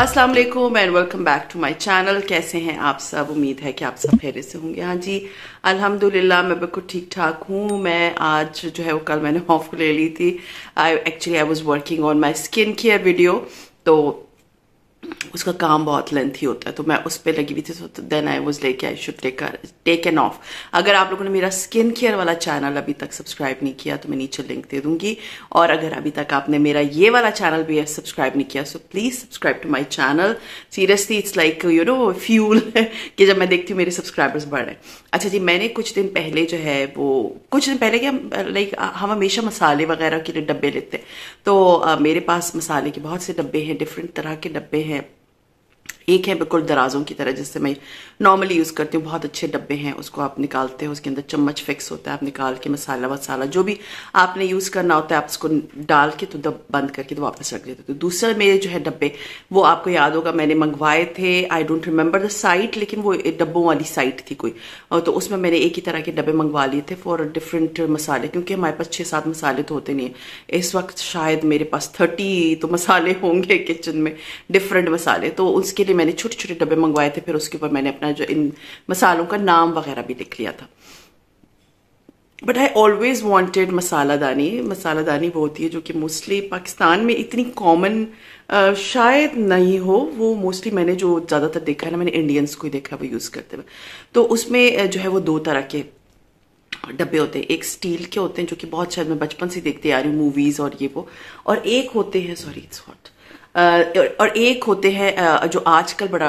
अस्सलाम वालेकुम and welcome back to my channel. कैसे हैं आप सब? उम्मीद है कि आप सब खैरियत से होंगे। हाँ जी, अल्हम्दुलिल्लाह मैं बिल्कुल ठीक ठाक हूँ। मैं आज जो है वो कल मैंने ऑफ ले ली थी। I was working on my skin care video, तो उसका काम बहुत लेंथी होता है, तो मैं उस पर लगी हुई थी। तो then I was like I should take an off. अगर आप लोगों ने मेरा स्किन केयर वाला चैनल अभी तक सब्सक्राइब नहीं किया तो मैं नीचे लिंक दे दूंगी, और अगर अभी तक आपने मेरा ये वाला चैनल भी सब्सक्राइब नहीं किया so please subscribe to my channel. Seriously it's like you know fuel कि जब मैं देखती हूँ मेरे सब्सक्राइबर्स बढ़ रहे हैं। अच्छा जी, मैंने कुछ दिन पहले जो है वो कुछ दिन पहले क्या लाइक हम हमेशा मसाले वगैरह के लिए डब्बे लेते हैं, तो मेरे पास मसाले के बहुत से डब्बे हैं, डिफरेंट तरह के डब्बे हैं। एक है बिल्कुल दराजों की तरह जिससे मैं नॉर्मली यूज करती हूँ, बहुत अच्छे डब्बे हैं, उसको आप निकालते हो, उसके अंदर चम्मच फिक्स होता है, आप निकाल के मसाला वसाला जो भी आपने यूज करना होता है आप उसको डाल के तो बंद करके तो वापस रख देते हो। तो दूसरा मेरे जो है डब्बे वो आपको याद होगा मैंने मंगवाए थे, I don't remember the site, लेकिन वो डब्बों वाली साइट थी कोई, तो उसमें मैंने एक ही तरह के डब्बे मंगवा लिए थे फॉर डिफरेंट मसाले, क्योंकि हमारे पास 6-7 मसाले तो होते नहीं है इस वक्त। शायद मेरे पास 30 तो मसाले होंगे किचन में, डिफरेंट मसाले, तो उसके लिए मैंने छोटे छोटे डब्बे मंगवाए थे। फिर उसके ऊपर मैंने अपना जो इन मसालों का नाम वगैरह भी लिख लिया था। बट आई ऑलवेज वॉन्टेड मसालादानी। मसालादानी वो होती है जो कि मोस्टली पाकिस्तान में इतनी कॉमन शायद नहीं हो, वो मोस्टली मैंने जो ज्यादातर देखा है ना, मैंने इंडियंस को ही देखा वो यूज करते हुए। तो उसमें जो है वो 2 तरह के डब्बे होते हैं, एक स्टील के होते हैं जो कि बहुत शायद मैं बचपन से देखती आ रही हूँ मूवीज और ये वो, और एक होते हैं सॉरी इट्स हॉट और एक होते हैं जो आजकल बड़ा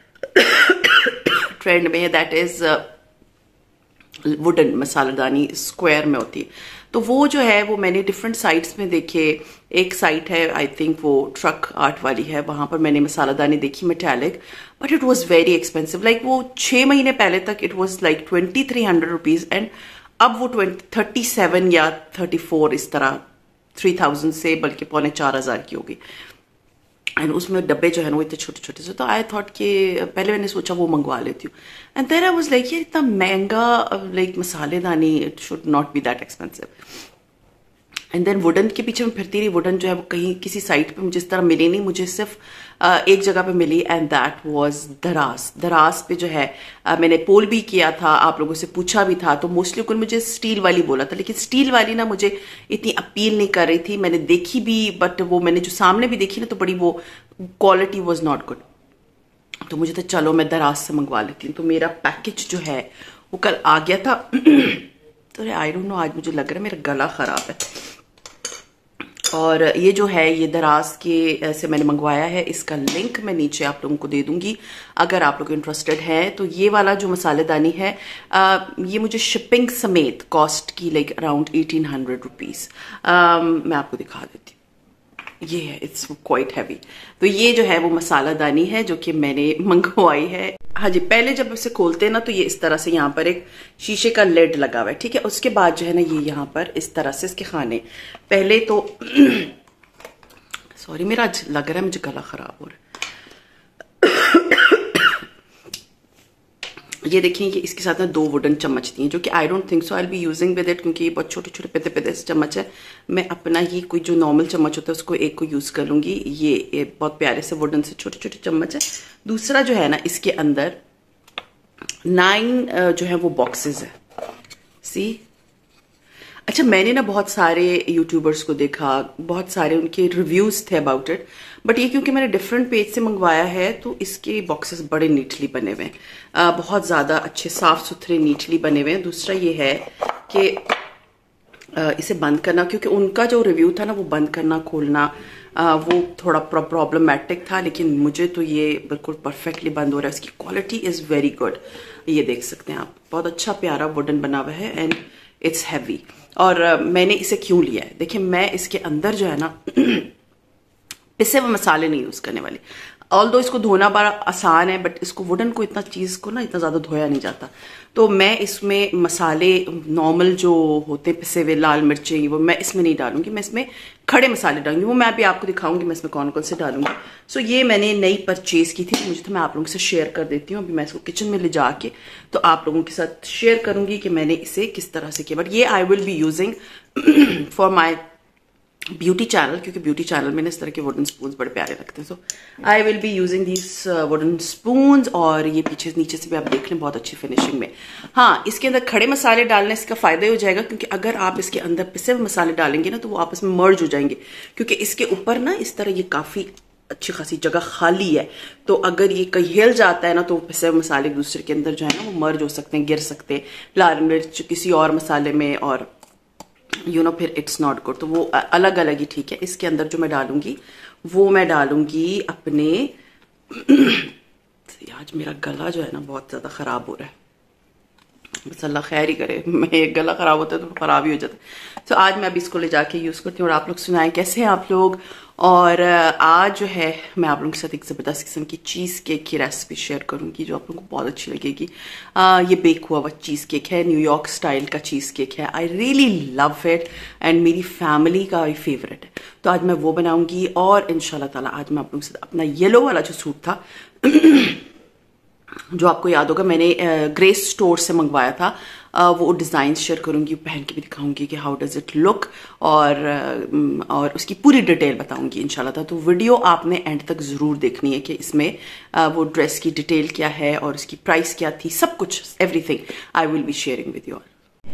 ट्रेंड में है, दैट इज वुडन मसालादानी, स्क्वायर में होती है। तो वो जो है वो मैंने डिफरेंट साइट्स में देखे। एक साइट है आई थिंक वो ट्रक आर्ट वाली है, वहां पर मैंने मसालादानी देखी metallic, but it was very expensive. Like वो 6 महीने पहले तक it was like 2300 rupees, and अब वो 37 या 34 इस तरह 3000 से बल्कि 4500 की होगी। एंड उसमें डब्बे जो है ना वो इतने छोटे छोटे से, तो आई थॉट कि पहले मैंने सोचा वो मंगवा लेती हूँ, and then I was like यार इतना महंगा लाइक मसालेदानी, it should not be that expensive. And then wooden के पीछे मैं फिरती रही। वुडन जो है वो कहीं किसी साइट पे मुझे इस तरह मिली नहीं, मुझे सिर्फ एक जगह पे मिली, एंड दैट वाज दराज। दराज पे जो है मैंने पोल भी किया था, आप लोगों से पूछा भी था, तो मोस्टली कोई मुझे स्टील वाली बोला था, लेकिन स्टील वाली ना मुझे इतनी अपील नहीं कर रही थी। मैंने देखी भी, बट वो मैंने जो सामने भी देखी ना तो बड़ी वो क्वालिटी वॉज नॉट गुड, तो मुझे तो चलो मैं दराज से मंगवा लेती हूँ। तो मेरा पैकेज जो है वो कल आ गया था तो आई डोंट नो, आज मुझे लग रहा है मेरा गला खराब है। और ये जो है ये दराज के से मैंने मंगवाया है, इसका लिंक मैं नीचे आप लोगों को दे दूंगी अगर आप लोग इंटरेस्टेड हैं। तो ये वाला जो मसालेदानी है ये मुझे शिपिंग समेत कॉस्ट की लाइक अराउंड 1800 रुपीज। मैं आपको दिखा देती हूँ, ये है, इट्स क्वाइट हैवी। तो ये जो है वो मसालादानी है जो कि मैंने मंगवाई है। हाँ जी, पहले जब इसे खोलते हैं ना तो ये इस तरह से यहाँ पर एक शीशे का लेड लगा हुआ है, ठीक है। उसके बाद जो है ना ये यहाँ पर इस तरह से इसके खाने पहले तो सॉरी मेरा आज लग रहा है मुझे गला खराब हो रहा है। ये देखिए कि इसके साथ ना 2 वुडन चम्मच दिए जो कि I don't think so I will be using with it, क्योंकि ये बहुत छोटे छोटे पेते पेते चम्मच है। मैं अपना ही कोई जो नॉर्मल चम्मच होता है उसको एक को यूज कर लूंगी। ये बहुत प्यारे से वुडन से छोटे छोटे चम्मच है। दूसरा जो है ना इसके अंदर 9 जो है वो बॉक्सेस है, सी। अच्छा, मैंने ना बहुत सारे यूट्यूबर्स को देखा, बहुत सारे उनके रिव्यूज थे अबाउट इट, बट ये क्योंकि मैंने डिफरेंट पेज से मंगवाया है तो इसके बॉक्सेस बड़े नीटली बने हुए हैं, बहुत ज्यादा अच्छे साफ सुथरे नीटली बने हुए हैं। दूसरा ये है कि इसे बंद करना, क्योंकि उनका जो रिव्यू था ना वो बंद करना खोलना वो थोड़ा प्रॉब्लमेटिक था, लेकिन मुझे तो ये बिल्कुल परफेक्टली बंद हो रहा है। इसकी क्वालिटी इज वेरी गुड, ये देख सकते हैं आप, बहुत अच्छा प्यारा वुडन बना हुआ है, एंड इट्स हैवी। और मैंने इसे क्यों लिया है, देखिए मैं इसके अंदर जो है ना पिसे हुए मसाले नहीं यूज करने वाली। ऑल्दो इसको धोना बड़ा आसान है, बट इसको वुडन को इतना चीज को ना इतना ज्यादा धोया नहीं जाता, तो मैं इसमें मसाले नॉर्मल जो होते हैं पिसे हुए लाल मिर्चें वो मैं इसमें नहीं डालूंगी, मैं इसमें खड़े मसाले डालूंगी। वो मैं भी आपको दिखाऊंगी मैं इसमें कौन कौन से डालूंगी। सो ये मैंने नई परचेज की थी, मुझे तो मैं आप लोगों से शेयर कर देती हूँ। अभी मैं इसको किचन में ले जाके तो आप लोगों के साथ शेयर करूंगी कि मैंने इसे किस तरह से किया, बट ये I will be using for my beauty channel, क्योंकि ब्यूटी चैनल में ना इस तरह के वुडन स्पून्स बड़े प्यारे लगते हैं। So I will be using these wooden spoons. और ये पीछे नीचे से भी आप देख लें बहुत अच्छी फिनिशिंग में। हाँ, इसके अंदर खड़े मसाले डालने से इसका फायदा ही हो जाएगा, क्योंकि अगर आप इसके अंदर पिसे हुए मसाले डालेंगे ना तो वो आपस में मर्ज हो जाएंगे, क्योंकि इसके ऊपर ना इस तरह ये काफी अच्छी खासी जगह खाली है। तो अगर ये कहीं हिल जाता है ना तो पिसे हुए मसाले एक दूसरे के अंदर जो है ना वो मर्ज हो सकते हैं, गिर सकते हैं लाल मिर्च किसी और मसाले में, और फिर इट्स नॉट गुड। तो वो अलग अलग ही ठीक है। इसके अंदर जो मैं डालूंगी वो मैं डालूंगी अपने आज मेरा गला जो है ना बहुत ज्यादा खराब हो रहा है, बस अल्लाह खैर ही करे। मैं गला खराब होता है तो खराब ही हो जाता है। तो आज मैं अभी इसको ले जाके यूज करती हूँ। और आप लोग सुनाएं कैसे हैं आप लोग। और आज जो है मैं आप लोगों के साथ एक ज़बरदस्त किस्म की चीज़ केक की रेसिपी शेयर करूंगी जो आप लोगों को बहुत अच्छी लगेगी। ये बेक हुआ हुआ चीज़ केक है, न्यूयॉर्क स्टाइल का चीज़ केक है। I really love it and मेरी फैमिली का फेवरेट है। तो आज मैं वो बनाऊंगी। और इंशाल्लाह ताला आज मैं आप लोगों के साथ अपना येलो वाला जो सूट था जो आपको याद होगा मैंने ग्रेस स्टोर से मंगवाया था, वो डिज़ाइन शेयर करूंगी, पहन के भी दिखाऊंगी कि हाउ डज इट लुक, और उसकी पूरी डिटेल बताऊंगी इंशाल्लाह। तो वीडियो आपने एंड तक ज़रूर देखनी है कि इसमें वो ड्रेस की डिटेल क्या है और उसकी प्राइस क्या थी, सब कुछ everything I will be sharing with you all.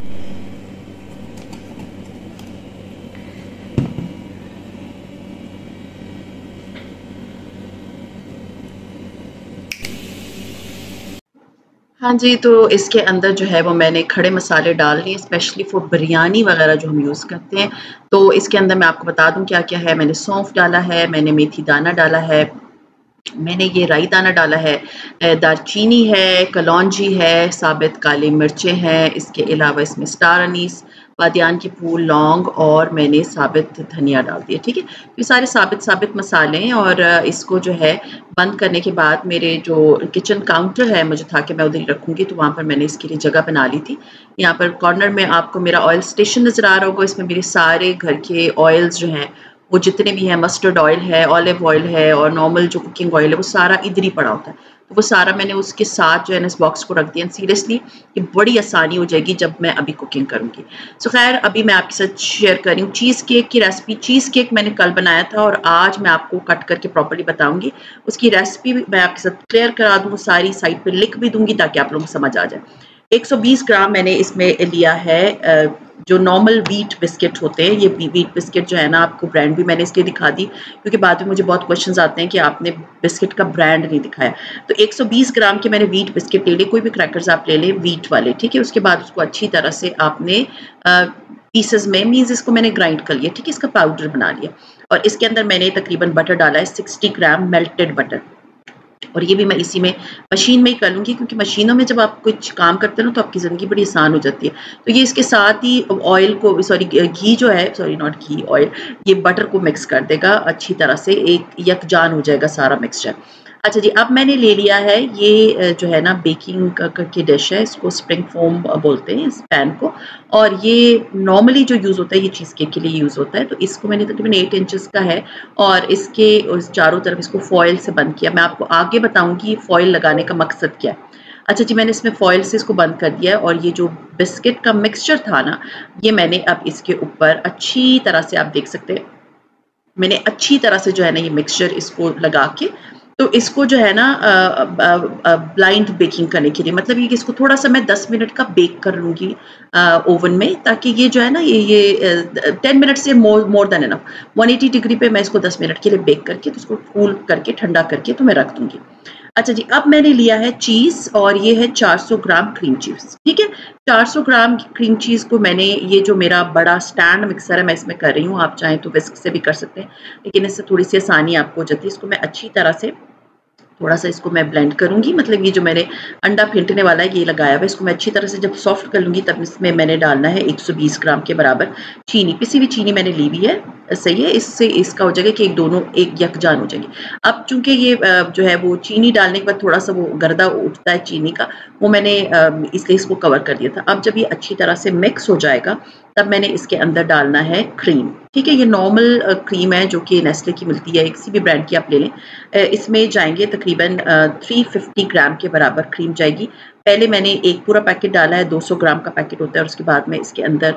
हाँ जी, तो इसके अंदर जो है वो मैंने खड़े मसाले डाल लिए, स्पेशली फॉर बिरयानी वगैरह जो हम यूज़ करते हैं। तो इसके अंदर मैं आपको बता दूं क्या क्या है। मैंने सौंफ डाला है, मैंने मेथी दाना डाला है, मैंने ये राई दाना डाला है, दालचीनी है, कलौंजी है, साबित काली मिर्चें हैं, इसके अलावा इसमें स्टार अनीस, बादियान के फूल, लौंग और मैंने साबित धनिया डाल दिया। ठीक है, ये सारे साबित मसाले हैं। और इसको जो है बंद करने के बाद मेरे जो किचन काउंटर है मुझे था कि मैं उधर ही रखूँगी, तो वहाँ पर मैंने इसके लिए जगह बना ली थी। यहाँ पर कॉर्नर में आपको मेरा ऑयल स्टेशन नज़र आ रहा होगा, इसमें मेरे सारे घर के ऑयल्स जो हैं वो जितने भी हैं, मस्टर्ड ऑयल है, ऑलिव ऑयल है और नॉर्मल जो कुकिंग ऑयल है वो सारा इधर ही पड़ा होता है। तो वो सारा मैंने उसके साथ जो है ना इस बॉक्स को रख दिया। सीरियसली ये बड़ी आसानी हो जाएगी जब मैं अभी कुकिंग करूँगी। सो खैर अभी मैं आपके साथ शेयर कर रही हूँ चीज़ केक की रेसिपी। चीज़ केक मैंने कल बनाया था और आज मैं आपको कट करके प्रॉपर्ली बताऊँगी। उसकी रेसिपी मैं आपके साथ क्लियर करा दूँ, सारी साइड पर लिख भी दूँगी ताकि आप लोगों को समझ आ जाए। 120 ग्राम मैंने इसमें लिया है जो नॉर्मल व्हीट बिस्किट होते हैं। ये व्हीट बिस्किट जो है ना, आपको ब्रांड भी मैंने इसलिए दिखा दी क्योंकि बाद में मुझे बहुत क्वेश्चंस आते हैं कि आपने बिस्किट का ब्रांड नहीं दिखाया। तो 120 ग्राम के मैंने व्हीट बिस्किट ले लिए, कोई भी क्रैकर्स आप ले लें व्हीट वाले। ठीक है, उसके बाद उसको अच्छी तरह से आपने पीसेस में मीन्स इसको मैंने ग्राइंड कर लिया। ठीक है, इसका पाउडर बना लिया। और इसके अंदर मैंने तकरीबन बटर डाला है 60 ग्राम मेल्टेड बटर। और ये भी मैं इसी में मशीन में ही कर लूँगी क्योंकि मशीनों में जब आप कुछ काम करते हो ना तो आपकी ज़िंदगी बड़ी आसान हो जाती है। तो ये इसके साथ ही ऑयल को घी जो है, सॉरी नॉट घी, ऑयल, ये बटर को मिक्स कर देगा अच्छी तरह से, एक यकजान हो जाएगा सारा मिक्सचर। अच्छा जी, अब मैंने ले लिया है ये जो है ना बेकिंग की डिश है, इसको स्प्रिंग फोम बोलते हैं इस पैन को। और ये नॉर्मली जो यूज़ होता है ये चीज़ केक के लिए यूज़ होता है। तो इसको मैंने तकरीबन 8 इंचेस का है और इसके चारों तरफ इसको फॉयल से बंद किया। मैं आपको आगे बताऊंगी फॉयल लगाने का मकसद क्या है। अच्छा जी, मैंने इसमें फॉयल से इसको बंद कर दिया और ये जो बिस्किट का मिक्सचर था ना, ये मैंने अब इसके ऊपर अच्छी तरह से, आप देख सकते हैं मैंने अच्छी तरह से जो है ना ये मिक्सचर इसको लगा के, तो इसको जो है ना ब्लाइंड बेकिंग करने के लिए, मतलब ये कि इसको थोड़ा सा मैं 10 मिनट का बेक कर लूँगी ओवन में, ताकि ये जो है ना ये 10 मिनट से मोर देन इनफ। 180 डिग्री पे मैं इसको 10 मिनट के लिए बेक करके तो इसको कूल करके ठंडा करके तो मैं रख दूँगी। अच्छा जी, अब मैंने लिया है चीज़ और ये है 400 ग्राम क्रीम चीज़। ठीक है, 400 ग्राम क्रीम चीज़ को मैंने, ये जो मेरा बड़ा स्टैंड मिक्सर है मैं इसमें कर रही हूँ, आप चाहें तो विस्क से भी कर सकते हैं, लेकिन इससे थोड़ी सी आसानी आपको हो जाती है। इसको मैं अच्छी तरह से थोड़ा सा इसको मैं ब्लेंड करूँगी, मतलब ये जो मैंने अंडा फेंटने वाला है ये लगाया हुआ है, इसको मैं अच्छी तरह से जब सॉफ्ट कर लूँगी तब इसमें मैंने डालना है 120 ग्राम के बराबर चीनी, पिसी हुई चीनी मैंने ली हुई है। सही है, इससे इसका हो जाएगा कि दोनों एक यकजान हो जाएंगे। अब चूंकि ये जो है वो चीनी डालने के बाद थोड़ा सा वो गर्दा उठता है चीनी का, वो मैंने इसलिए इसको कवर कर दिया था। अब जब ये अच्छी तरह से मिक्स हो जाएगा तब मैंने इसके अंदर डालना है क्रीम। ठीक है, ये नॉर्मल क्रीम है जो कि नेस्ले की मिलती है, किसी भी ब्रांड की आप ले लें। इसमें जाएंगे तकरीबन 350 ग्राम के बराबर क्रीम जाएगी। पहले मैंने एक पूरा पैकेट डाला है, 200 ग्राम का पैकेट होता है, और उसके बाद मैं इसके अंदर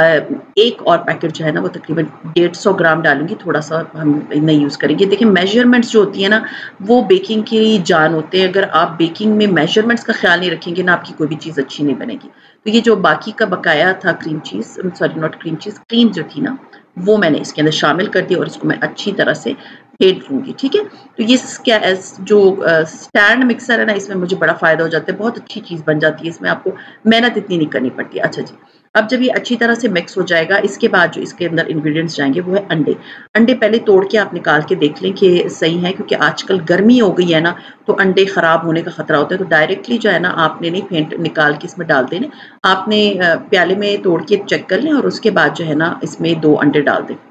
एक और पैकेट जो है ना वो तकरीबन 150 ग्राम डालूंगी, थोड़ा सा हम नहीं यूज़ करेंगे। देखिए मेजरमेंट्स जो होती है ना वो बेकिंग की जान होते हैं, अगर आप बेकिंग में मेजरमेंट्स का ख्याल नहीं रखेंगे ना आपकी कोई भी चीज़ अच्छी नहीं बनेगी। तो ये जो बाकी का बकाया था cream cheese, sorry not cream cheese, cream जो थी ना वो मैंने इसके अंदर शामिल कर दिया और इसको मैं अच्छी तरह से फेंट लूँगी, ठीक है। तो ये क्या जो स्टैंड मिक्सर है ना इसमें मुझे बड़ा फ़ायदा हो जाता है, बहुत अच्छी चीज़ बन जाती है, इसमें आपको मेहनत इतनी नहीं करनी पड़ती है। अच्छा जी, अब जब ये अच्छी तरह से मिक्स हो जाएगा, इसके बाद जो इसके अंदर इंग्रेडिएंट्स जाएंगे वो है अंडे। अंडे पहले तोड़ के आप निकाल के देख लें कि सही है, क्योंकि आजकल गर्मी हो गई है ना तो अंडे ख़राब होने का ख़तरा होता है। तो डायरेक्टली जो है ना आपने नहीं फेंट निकाल के इसमें डाल देने, आपने प्याले में तोड़ के चेक कर लें और उसके बाद जो है ना इसमें 2 अंडे डाल दें।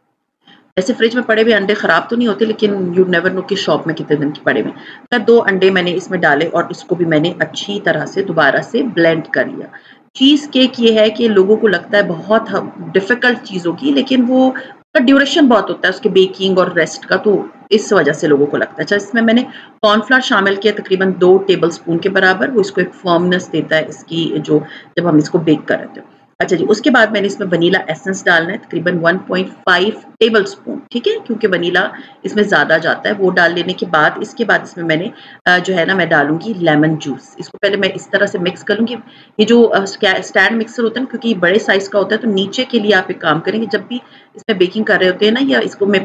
ऐसे फ्रिज में पड़े हुए अंडे ख़राब तो नहीं होते, लेकिन यू नेवर नो कि शॉप में कितने दिन के पड़े हुए। मैं 2 अंडे मैंने इसमें डाले और इसको भी मैंने अच्छी तरह से दोबारा से ब्लेंड कर लिया। चीज़ केक ये है कि लोगों को लगता है बहुत डिफ़िकल्ट चीज़ होगी, लेकिन वो उसका ड्यूरेशन बहुत होता है उसके बेकिंग और रेस्ट का, तो इस वजह से लोगों को लगता है। अच्छा, इसमें मैंने कॉर्नफ्लोर शामिल किया तकरीबन 2 टेबल स्पून के बराबर, वो इसको एक फर्मनेस देता है इसकी जो जब हम इसको बेक कर रहे थे। अच्छा जी, उसके बाद मैंने इसमें वनीला एसेंस डालना है तकरीबन 1.5 टेबल स्पून, ठीक है, क्योंकि वनीला इसमें ज़्यादा जाता है। वो डाल लेने के बाद इसके बाद इसमें मैंने जो है ना मैं डालूंगी लेमन जूस। इसको पहले मैं इस तरह से मिक्स कर लूँगी। ये जो स्टैंड मिक्सर होता है ना, क्योंकि बड़े साइज़ का होता है, तो नीचे के लिए आप एक काम करेंगे, जब भी इसमें बेकिंग कर रहे होते हैं ना, या इसको मैं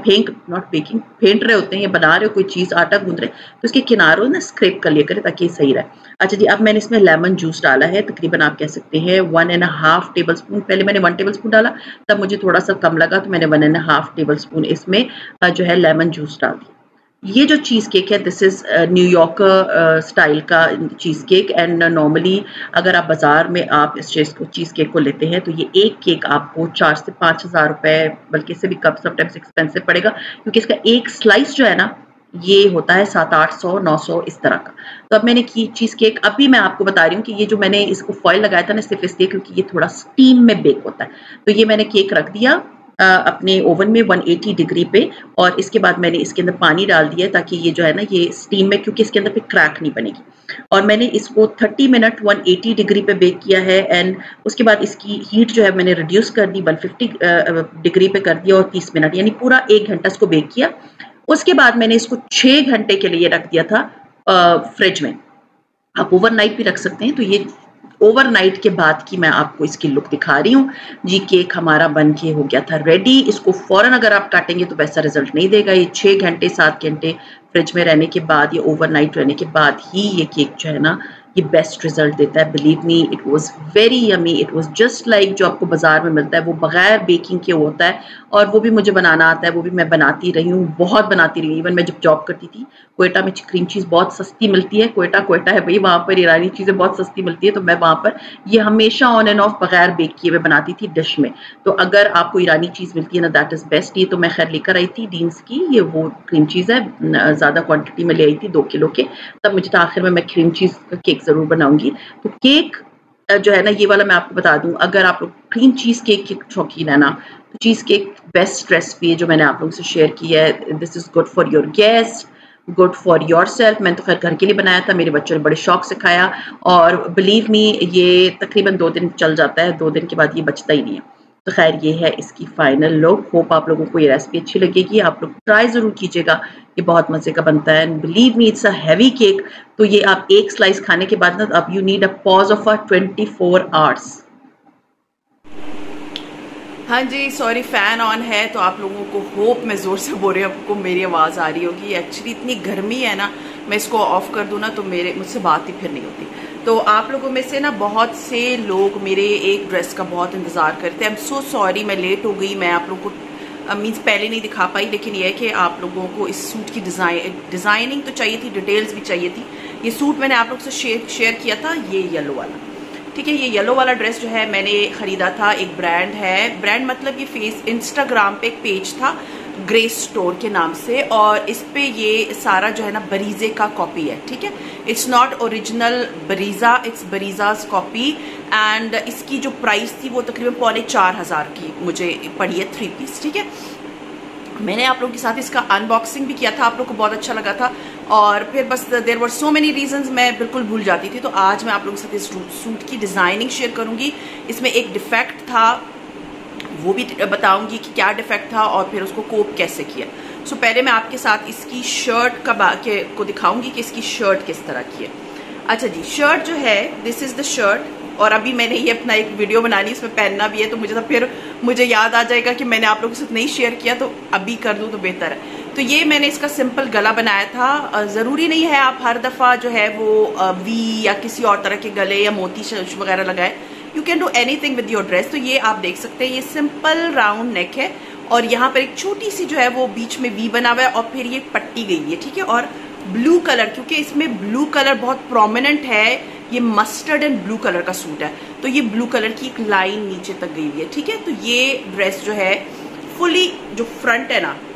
फेंट रहे होते हैं या बना रहे हो कोई चीज़, आटा गूंद रहे, तो इसके किनारों ना स्क्रैप कर लिया करें ताकि सही रहे। अच्छा जी, अब मैंने इसमें लेमन जूस डाला है तकरीबन आप कह सकते हैं 1.5 टेबल स्पून। पहले मैंने 1 टेबल स्पून डाला, तब मुझे थोड़ा सा कम लगा तो मैंने 1.5 टेबल स्पून इसमें जो है लेमन जूस डाल दिया। ये जो चीज़ केक है दिस इज़ न्यूयॉर्कर स्टाइल का चीज़ केक, एंड नॉर्मली अगर आप बाज़ार में आप इस चीज़ केक को लेते हैं तो ये एक केक आपको 4 से 5 हज़ार रुपये, बल्कि इससे भी कम समटाइम्स एक्सपेंसिव पड़ेगा, क्योंकि इसका एक स्लाइस जो है ना ये होता है 700-800-900 इस तरह का। तो अब मैंने की चीज़ केक, अभी मैं आपको बता रही हूँ कि ये जो मैंने इसको फॉइल लगाया था ना सिर्फ इसलिए क्योंकि ये थोड़ा स्टीम में बेक होता है। तो ये मैंने केक रख दिया अपने ओवन में 180 डिग्री पे, और इसके बाद मैंने इसके अंदर पानी डाल दिया ताकि ये जो है ना ये स्टीम में, क्योंकि इसके अंदर फिर क्रैक नहीं बनेगी। और मैंने इसको 30 मिनट 180 डिग्री पे बेक किया है, एंड उसके बाद इसकी हीट जो है मैंने रिड्यूस कर दी 150 डिग्री पे कर दिया, और 30 मिनट यानी पूरा 1 घंटा इसको बेक किया। उसके बाद मैंने इसको 6 घंटे के लिए रख दिया था फ्रिज में। आप ओवरनाइट भी रख सकते हैं। तो ये ओवरनाइट के बाद की मैं आपको इसकी लुक दिखा रही हूँ जी। केक हमारा बन के हो गया था रेडी। इसको फौरन अगर आप काटेंगे तो वैसा रिजल्ट नहीं देगा। ये 6 घंटे 7 घंटे फ्रिज में रहने के बाद या ओवरनाइट रहने के बाद ही ये केक जो है ना ये बेस्ट रिजल्ट देता है। Believe me, it was very yummy, it was just like जो आपको बाजार में मिलता है वो बगैर बेकिंग के होता है, और वो भी मुझे बनाना आता है, वो भी मैं बनाती रही हूँ, बहुत बनाती रही। इवन मैं जब जॉब करती थी क्वेटा में क्रीम चीज़ बहुत सस्ती मिलती है। क्वेटा है भाई, वहाँ पर ईरानी चीज़ें बहुत सस्ती मिलती है, तो मैं वहाँ पर ये हमेशा ऑन एंड ऑफ बगैर बेक किए हुए बनाती थी डिश में। तो अगर आपको ईरानी चीज़ मिलती है ना दैट इज़ बेस्ट। ये तो मैं खैर लेकर आई थी डीन्स की, ये वो क्रीम चीज़ है, ज़्यादा क्वान्टिटी में ले आई थी 2 किलो के। तब मुझे तो आखिर में मैं क्रीम चीज़ का केक ज़रूर बनाऊंगी। तो केक जो है ना ये वाला मैं आपको बता दूं, अगर आप लोग क्रीम चीज़ केक के शौकीन है ना तो चीज़ केक बेस्ट रेसिपी है जो मैंने आप लोगों से शेयर की है। This is good for your guest, good for yourself. मैंने तो खैर घर के लिए बनाया था, मेरे बच्चों ने बड़े शौक से खाया, और बिलीव मी ये तकरीबन 2 दिन चल जाता है, 2 दिन के बाद ये बचता ही नहीं है। तो खैर ये है इसकी फाइनल लुक। होप आप लोगों को ये रेसिपी अच्छी लगेगी, आप लोग ट्राई ज़रूर कीजिएगा, ये बहुत मज़े का बनता है। And believe me it's a heavy cake. तो ये आप एक स्लाइस खाने के बाद ना अब you need a pause of 24 hours. हाँ जी, सॉरी फ़ैन ऑन है तो आप लोगों को होप मैं ज़ोर से बोल रही हूँ, आपको मेरी आवाज़ आ रही होगी। एक्चुअली इतनी गर्मी है ना, मैं इसको ऑफ कर दूँ ना तो मुझसे बात ही फिर नहीं होती। तो आप लोगों में से ना बहुत से लोग मेरे एक ड्रेस का बहुत इंतज़ार करते हैं। आई एम सो सॉरी, मैं लेट हो गई, मैं आप लोगों को मीन्स पहले नहीं दिखा पाई, लेकिन यह है कि आप लोगों को इस सूट की डिज़ाइनिंग तो चाहिए थी, डिटेल्स भी चाहिए थी। ये सूट मैंने आप लोग से शेयर किया था, ये येलो वाला, ठीक है। ये येलो वाला ड्रेस जो है मैंने ख़रीदा था, एक ब्रांड है, ब्रांड मतलब ये इंस्टाग्राम पे एक पेज था ग्रेस स्टोर के नाम से, और इस पे ये सारा जो है ना बरीजे का कॉपी है, ठीक है। It's not original Bareeze, it's Bareeze's copy. And इसकी जो प्राइस थी वो तकरीबन 4,500 की मुझे पड़ी है 3 पीस, ठीक है। मैंने आप लोगों के साथ इसका अनबॉक्सिंग भी किया था, आप लोग को बहुत अच्छा लगा था। और फिर बस there were so many reasons, मैं बिल्कुल भूल जाती थी। तो आज मैं आप लोगों के साथ इस सूट की डिज़ाइनिंग शेयर करूंगी। इसमें एक डिफेक्ट था, वो भी बताऊंगी कि क्या डिफेक्ट था और फिर उसको कोप कैसे किया। सो पहले मैं आपके साथ इसकी शर्ट को दिखाऊंगी कि इसकी शर्ट किस तरह की है। अच्छा जी, शर्ट जो है, दिस इज द शर्ट। और अभी मैंने ये अपना एक वीडियो बनानी, इसमें पहनना भी है, तो मुझे याद आ जाएगा कि मैंने आप लोगों के साथ नहीं शेयर किया, तो अभी कर दूं तो बेहतर है। तो ये मैंने इसका सिंपल गला बनाया था। ज़रूरी नहीं है आप हर दफ़ा जो है वो वी या किसी और तरह के गले या मोती वगैरह लगाए। You can do anything with your dress. तो ये आप देख सकते हैं, ये सिंपल राउंड नेक है और यहाँ पर एक छोटी सी जो है वो बीच में वी बना हुआ है और फिर ये पट्टी गई है, ठीक है। और ब्लू कलर, क्योंकि इसमें ब्लू कलर बहुत प्रोमिनेंट है, ये मस्टर्ड एंड ब्लू कलर का सूट है, तो ये ब्लू कलर की एक लाइन नीचे तक गई हुई है, ठीक है। तो ये ड्रेस जो है फुली, जो फ्रंट है ना,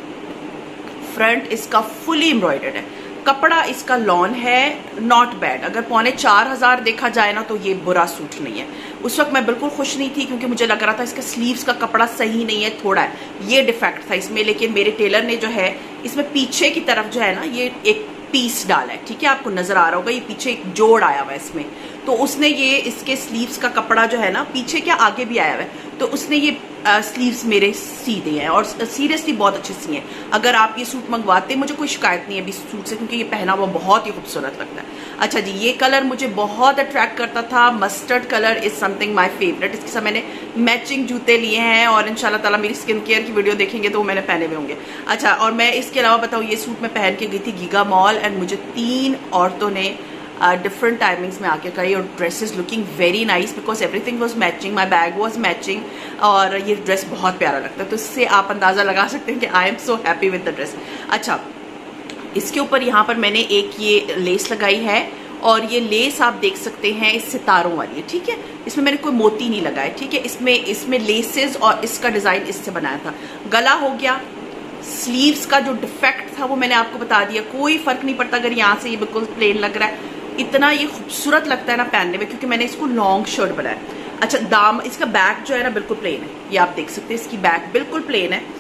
फ्रंट इसका फुली एम्ब्रॉयडर्ड है। कपड़ा इसका लॉन है, नॉट बैड। अगर 4,500 देखा जाए ना तो ये बुरा सूट नहीं है। उस वक्त मैं बिल्कुल खुश नहीं थी क्योंकि मुझे लग रहा था इसका स्लीव्स का कपड़ा सही नहीं है, थोड़ा है, ये डिफेक्ट था इसमें। लेकिन मेरे टेलर ने जो है इसमें पीछे की तरफ जो है ना, ये एक पीस डाला है, ठीक है, आपको नजर आ रहा होगा, ये पीछे एक जोड़ आया हुआ है इसमें। तो उसने ये इसके स्लीव्स का कपड़ा जो है ना, पीछे क्या आगे भी आया हुआ है, तो उसने ये स्लीव्स मेरे सी दिए हैं और सीरियसली बहुत अच्छे सी हैं। अगर आप ये सूट मंगवाते, मुझे कोई शिकायत नहीं है अभी सूट से, क्योंकि ये पहना हुआ बहुत ही खूबसूरत लगता है। अच्छा जी, ये कलर मुझे बहुत अट्रैक्ट करता था, mustard colour is something my favourite. इसके साथ मैंने मैचिंग जूते लिए हैं और इंशाल्लाह ताला मेरी स्किन केयर की वीडियो देखेंगे तो वो मैंने पहने हुए होंगे। अच्छा, और मैं इसके अलावा बताऊँ, ये सूट मैं पहन के गई थी गीगा मॉल एंड मुझे 3 औरतों ने डिफरेंट टाइमिंग्स में आके कही, और dress is looking very nice because everything was matching, my bag was matching, और ये ड्रेस बहुत प्यारा लगता है। तो इससे आप अंदाजा लगा सकते हैं कि I am so happy with the dress. अच्छा, इसके ऊपर यहाँ पर मैंने एक ये लेस लगाई है और ये लेस आप देख सकते हैं इस सितारों वाली है, ठीक है। इसमें मैंने कोई मोती नहीं लगाया, ठीक है। इसमें लेसेस और इसका डिजाइन इससे बनाया था। गला हो गया, स्लीव्स का जो डिफेक्ट था वो मैंने आपको बता दिया। कोई फर्क नहीं पड़ता अगर यहाँ से ये बिल्कुल प्लेन लग रहा है, इतना ये खूबसूरत लगता है ना पहनने में, क्योंकि मैंने इसको लॉन्ग शर्ट बनाया। अच्छा, इसका बैक जो है ना बिल्कुल प्लेन है, ये आप देख सकते हैं, इसकी बैक बिल्कुल प्लेन है।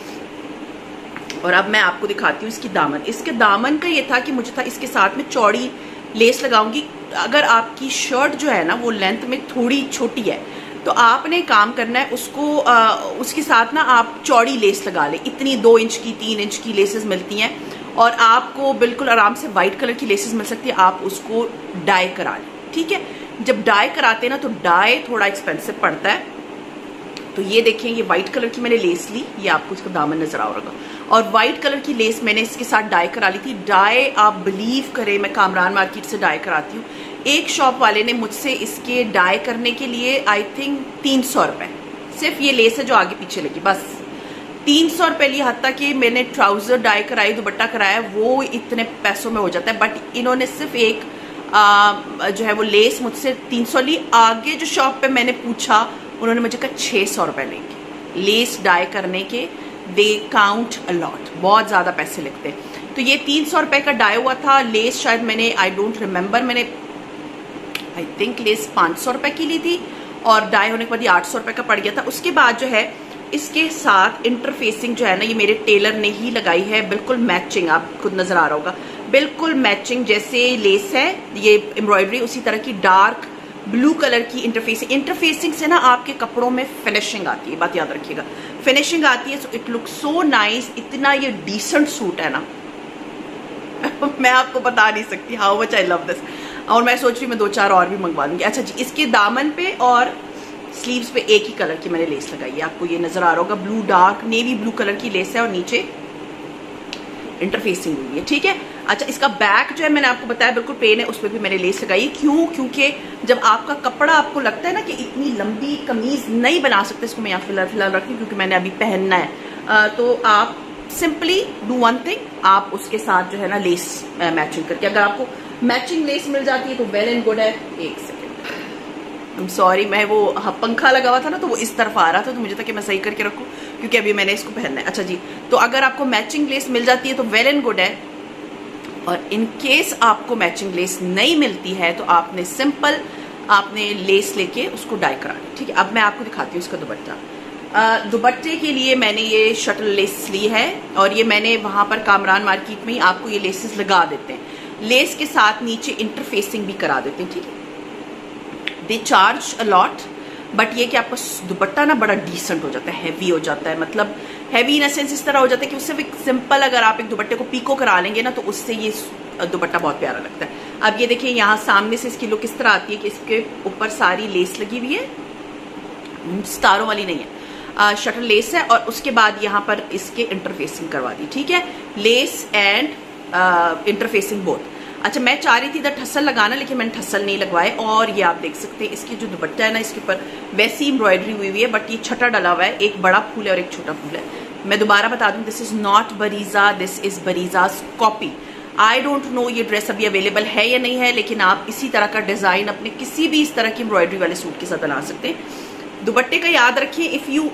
और अब मैं आपको दिखाती हूँ इसकी दामन। इसके दामन का ये था कि मुझे था इसके साथ में चौड़ी लेस लगाऊंगी। अगर आपकी शर्ट जो है ना वो लेंथ में थोड़ी छोटी है तो आपने काम करना है उसको उसके साथ ना आप चौड़ी लेस लगा ले। इतनी 2 इंच की 3 इंच की लेसेस मिलती हैं और आपको बिल्कुल आराम से वाइट कलर की लेसेस मिल सकती है। आप उसको डाई करा लें, ठीक है। जब डाई कराते हैं ना तो डाई थोड़ा एक्सपेंसिव पड़ता है। तो ये देखें, ये व्हाइट कलर की मैंने लेस ली, ये आपको इसका दामन नजर आ रहा होगा, और व्हाइट कलर की लेस मैंने इसके साथ डाई करा ली थी। डाई आप बिलीव करें, मैं कामरान मार्केट से डाई कराती हूँ। एक शॉप वाले ने मुझसे इसके डाई करने के लिए आई थिंक 300 रुपए, सिर्फ ये लेस है जो आगे पीछे लगी, बस 300 रुपए लिए। हद तक कि मैंने ट्राउजर डाई कराई, दुपट्टा कराया, वो इतने पैसों में हो जाता है। बट इन्होंने सिर्फ एक जो है वो लेस मुझसे 300 ली। आगे जो शॉप पे मैंने पूछा, उन्होंने मुझे कहा 600 रुपए लेंगे लेस डाई करने के। दे काउंट अलॉट, बहुत ज्यादा पैसे लगते हैं। तो ये 300 रुपए का डाई हुआ था। लेस शायद मैंने, आई डोंट रिमेम्बर, मैंने आई थिंक लेस 500 रुपए की ली थी और डाई होने के बाद ये 800 रुपए का पड़ गया था। उसके बाद जो है इसके साथ इंटरफेसिंग जो है ना, ये मेरे टेलर ने ही लगाई है, बिल्कुल मैचिंग, आप खुद नजर आ रहा होगा, बिल्कुल मैचिंग। जैसे लेस है ये एम्ब्रॉयडरी, उसी तरह की डार्क ब्लू कलर की इंटरफेसिंग से ना आपके कपड़ों में फिनिशिंग आती है, बात याद रखिएगा, फिनिशिंग आती है। So it look so nice. इतना ये डिसेंट सूट है ना मैं आपको बता नहीं सकती how much I love this. और मैं सोच रही हूँ मैं 2-4 और भी मंगवा लूंगी। अच्छा जी, इसके दामन पे और स्लीव्स पे एक ही कलर की मैंने लेस लगाई है, आपको ये नजर आ रहा होगा, blue dark navy blue colour की लेस है और नीचे इंटरफेसिंग हुई है, ठीक है। अच्छा, इसका बैक जो है मैंने आपको बताया बिल्कुल प्लेन है, उस पर भी मैंने लेस लगाई। क्यों? क्योंकि जब आपका कपड़ा आपको लगता है ना कि इतनी लंबी कमीज नहीं बना सकते, इसको मैं यहाँ फिलहाल रखती हूँ क्योंकि मैंने अभी पहनना है, तो आप सिंपली डू वन थिंग, आप उसके साथ जो है ना लेस मैचिंग करके, अगर आपको मैचिंग लेस मिल जाती है तो वेल एंड गुड है। एक सेकेंड, आई एम सॉरी, मैं वो पंखा लगा हुआ था ना तो वो इस तरफ आ रहा था, तो मुझे था कि मैं सही करके रखूं क्योंकि अभी मैंने इसको पहनना है। अच्छा जी, तो अगर आपको मैचिंग लेस मिल जाती है तो वेल एंड गुड है, और इन केस आपको मैचिंग लेस नहीं मिलती है तो आपने सिंपल आपने लेस लेके उसको डाई करानी, ठीक है। अब मैं आपको दिखाती हूँ इसका दुपट्टा। दुपट्टे के लिए मैंने ये शटल लेस ली है और ये मैंने वहां पर कामरान मार्केट में ही आपको ये लेसेस लगा देते हैं। लेस के साथ नीचे इंटरफेसिंग भी करा देते हैं, ठीक है। They charge a lot, but ये कि आपका दुपट्टा ना बड़ा डिसेंट हो जाता है, हैवी हो जाता है, मतलब हैवी इन सेंस इस तरह हो जाता है कि उससे भी सिंपल अगर आप एक दुपट्टे को पीको करा लेंगे ना तो उससे ये दुपट्टा बहुत प्यारा लगता है। अब ये देखिए यहाँ सामने से इसकी लुक इस तरह आती है कि इसके ऊपर सारी लेस लगी हुई है, सितारों वाली नहीं है, शटल लेस है, और उसके बाद यहाँ पर इसके इंटरफेसिंग करवा दी, ठीक है, लेस एंड इंटरफेसिंग बोथ। अच्छा, मैं चाह रही थी इधर ठस्सल लगाना, लेकिन मैंने ठस्सल नहीं लगवाए। और ये आप देख सकते हैं इसकी जो दुपट्टा है ना, इसके ऊपर वैसी एम्ब्रॉयडरी हुई हुई है, बट ये छठा डला हुआ है, एक बड़ा फूल है और एक छोटा फूल है। मैं दोबारा बता दूं, this is not Bareeze, this is Bareeze's copy. I don't know ये ड्रेस अभी अवेलेबल है या नहीं है, लेकिन आप इसी तरह का डिजाइन अपने किसी भी इस तरह की एम्ब्रॉयडरी वाले सूट के साथ बना सकते हैं। दुपट्टे का याद रखिए, if you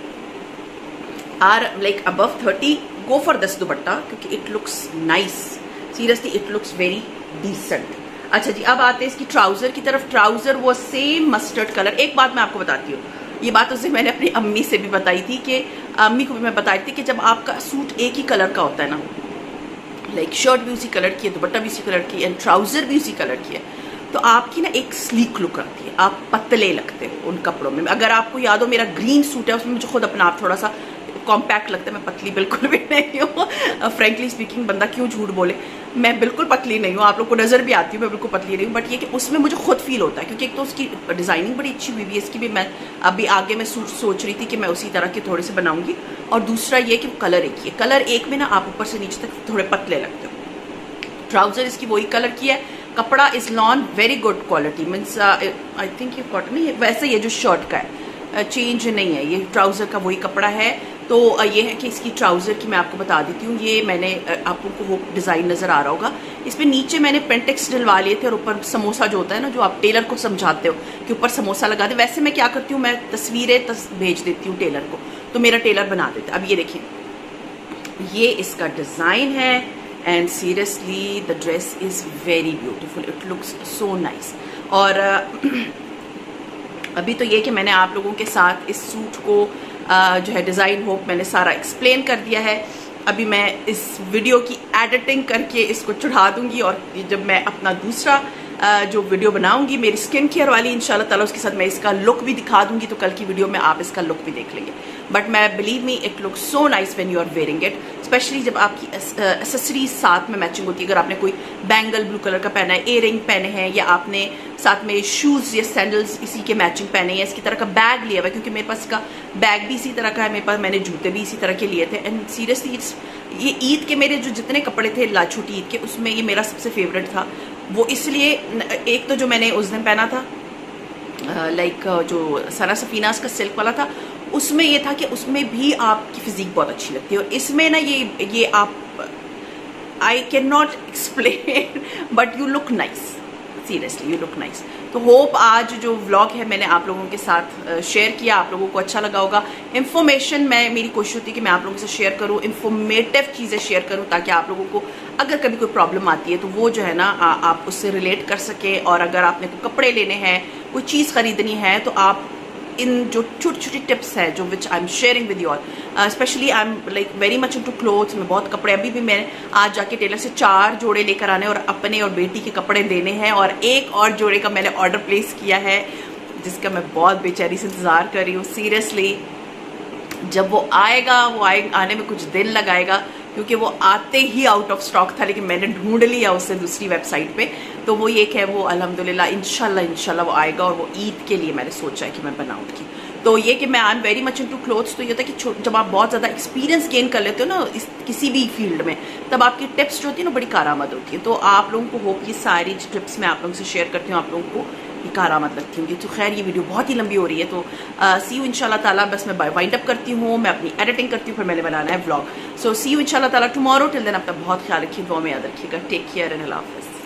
are like above 30 go for this dupatta, क्योंकि it looks nice, seriously it looks very decent. अच्छा जी, अब आते हैं इसकी ट्राउजर की तरफ। ट्राउजर वो सेम मस्टर्ड कलर। एक बात मैं आपको बताती हूँ, ये बात उससे मैंने अपनी अम्मी से भी बताई थी, कि अम्मी को भी मैं बताई थी कि जब आपका सूट एक ही कलर का होता है ना, लाइक शर्ट भी उसी कलर की है, दुपट्टा भी उसी कलर की है, एंड ट्राउजर भी उसी कलर की है, तो आपकी ना एक स्लीक लुक आती है, आप पतले लगते हो उन कपड़ों में। अगर आपको याद हो, मेरा ग्रीन सूट है, उसमें मुझे खुद अपना आप थोड़ा सा कॉम्पैक्ट लगता है, मैं पतली बिल्कुल भी नहीं हूँ, फ्रेंकली स्पीकिंग, बंदा क्यों झूठ बोले, मैं बिल्कुल पतली नहीं हूँ, आप लोग को नजर भी आती हूँ मैं बिल्कुल पतली नहीं हूँ, बट ये कि उसमें मुझे खुद फील होता है, क्योंकि एक तो उसकी डिजाइनिंग बड़ी अच्छी हुई है, इसकी भी मैं अभी आगे मैं सूट सोच रही थी कि मैं उसी तरह के थोड़े से बनाऊंगी, और दूसरा ये कि कलर एक ही है, कलर एक में ना आप ऊपर से नीचे तक थोड़े पतले लगते हो। ट्राउजर इसकी वही कलर की है, कपड़ा is lawn very good quality, means I think ये कॉटन ही है, वैसे ये जो शर्ट का है चेंज नहीं है, ये ट्राउजर का वही कपड़ा है। तो ये है कि इसकी ट्राउजर की मैं आपको बता देती हूँ, ये मैंने आप लोगों को वो डिजाइन नजर आ रहा होगा, इस पे नीचे मैंने पेंटेक्स डलवा लिए थे, और ऊपर समोसा जो होता है ना, जो आप टेलर को समझाते हो कि ऊपर समोसा लगा दे, वैसे मैं क्या करती हूँ, मैं तस्वीरें भेज देती हूँ टेलर को, तो मेरा टेलर बना देता है। अब ये देखिए, ये इसका डिजाइन है, and seriously the dress is very beautiful, it looks so nice. और अभी तो ये कि मैंने आप लोगों के साथ इस सूट को जो है डिज़ाइन होप मैंने सारा एक्सप्लेन कर दिया है। अभी मैं इस वीडियो की एडिटिंग करके इसको चढ़ा दूंगी, और जब मैं अपना दूसरा जो वीडियो बनाऊंगी मेरी स्किन केयर वाली, इंशाल्लाह ताला उसके साथ मैं इसका लुक भी दिखा दूंगी, तो कल की वीडियो में आप इसका लुक भी देख लेंगे। बट मैं believe me it looks so nice when you are wearing it, specially जब आपकी एक्सेसरीज साथ में मैचिंग होती है। अगर आपने कोई बैंगल ब्लू कलर का पहना है, इयररिंग पहने हैं, या आपने साथ में शूज या सैंडल्स इसी के मैचिंग पहने हैं, इसकी तरह का बैग लिया हुआ है, क्योंकि मेरे पास इसका बैग भी इसी तरह का है, मेरे पास मैंने जूते भी इसी तरह के लिए थे। एंड सीरियसली ये ईद के मेरे जो जितने कपड़े थे छोटी ईद के, उसमें ये मेरा सबसे फेवरेट था। वो इसलिए, एक तो जो मैंने उस दिन पहना था लाइक जो सना सफीनास का सिल्क वाला था, उसमें ये था कि उसमें भी आपकी फिजिक बहुत अच्छी लगती है, और इसमें ना ये आप I can not explain but you look nice, seriously you look nice. तो होप आज जो व्लॉग है मैंने आप लोगों के साथ शेयर किया, आप लोगों को अच्छा लगा होगा। इन्फॉर्मेशन मेरी कोशिश होती है कि मैं आप लोगों से शेयर करूं, इन्फॉर्मेटिव चीज़ें शेयर करूं, ताकि आप लोगों को अगर कभी कोई प्रॉब्लम आती है तो वो जो है ना आप उससे रिलेट कर सकें। और अगर आपने कोई कपड़े लेने हैं, कोई चीज़ खरीदनी है, तो आप इन जो छोटी छोटी टिप्स है जो which I am sharing with you all, specially I am like very much into clothes. मैं बहुत कपड़े, अभी भी मैंने आज जाके टेलर से 4 जोड़े लेकर आने और अपने और बेटी के कपड़े देने हैं, और एक और जोड़े का मैंने ऑर्डर प्लेस किया है, जिसका मैं बहुत बेचैनी से इंतजार कर रही हूँ। सीरियसली जब वो आएगा, वो आने में कुछ दिन लगाएगा, क्योंकि वो आते ही आउट ऑफ स्टॉक था, लेकिन मैंने ढूंढ लिया उससे दूसरी वेबसाइट पे। तो वो ये है, वो अल्हम्दुलिल्लाह इंशाल्लाह वो आएगा, और वो ईद के लिए मैंने सोचा है कि मैं बनाऊंगी। तो ये कि मैं I am very much into clothes. तो ये था कि जब आप बहुत ज़्यादा एक्सपीरियंस गेन कर लेते हो ना किसी भी फील्ड में, तब आपकी टिप्स जो होती है ना बड़ी कारआमद होती है। तो आप लोगों को होप ये सारी टिप्स मैं आप लोगों से शेयर करती हूँ, आप लोगों को ये कारआमद लगती होंगी। तो खैर ये वीडियो बहुत ही लंबी हो रही है, तो सी यू इंशाल्लाह ताला। बस मैं वाइंड अप करती हूँ, मैं अपनी एडिटिंग करती हूँ, फिर मैंने बनाना है व्लॉग। सो सी यू इंशाल्लाह ताला टुमारो। टिल देन अपना बहुत ख्याल रखिए, दुआ में याद रखिएगा। टेक केयर एंड अल्लाह हाफ़िज़।